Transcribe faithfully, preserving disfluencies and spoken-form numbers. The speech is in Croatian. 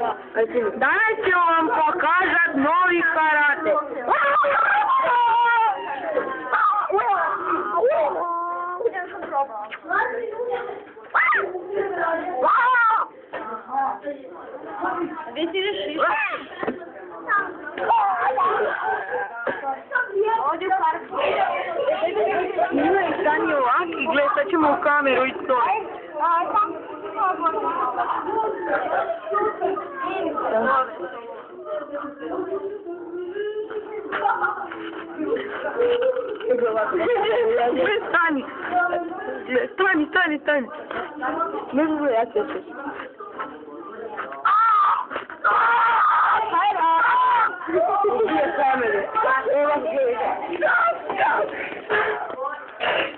Danas ću vam pokazat novi karate. Gdje ti ideš išli? Ovdje u parku. Ima i stani ovak i gled, sad ćemo u kameru i to. Stani, stani, stani, stani. Ne znam, ja ću se. Ubije kamere. Evo gleda.